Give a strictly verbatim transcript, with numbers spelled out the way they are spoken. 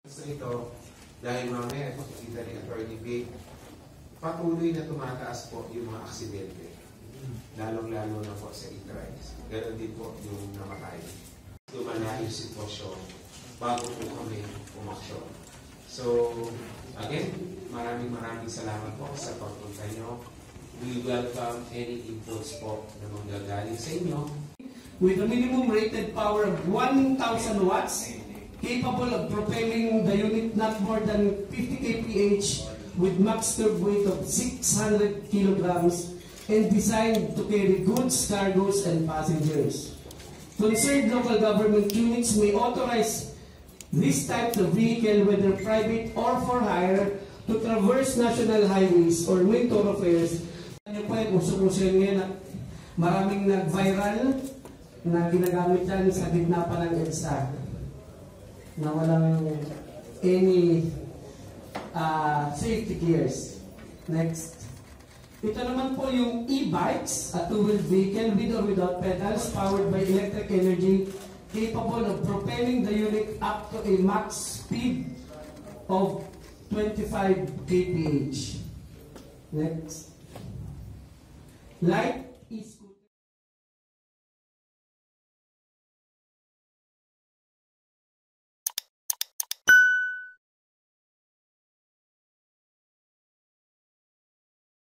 So ito, dahil mamaya makikita ni Attorney Vic, patuloy na tumataas po yung mga aksidente. Lalong-lalo na po sa e-trials. Ganon din po yung namatay. Lumala yung sitwasyon bago po kami umaksyon. So, again, maraming maraming salamat po sa pagpunta nyo. We welcome any inputs po na manggagaling sa inyo. With a minimum rated power of one thousand watts, capable of propelling the unit not more than fifty kilograms with max curb weight of six hundred kilograms and designed to carry goods, cargoes, and passengers. Concerned local government units may authorize this type of vehicle, whether private or for hire, to traverse national highways or main thoroughfares. Ano po yung uso-uso ngayon at maraming nag-viral na ginagamit yan sa gitna pa ng EDSA na walang any uh, safety gears. Next. Ito naman po yung e-bikes, a two-wheeled vehicle with or without pedals, powered by electric energy, capable of propelling the unit up to a max speed of twenty-five kilometers per hour. Next. Light is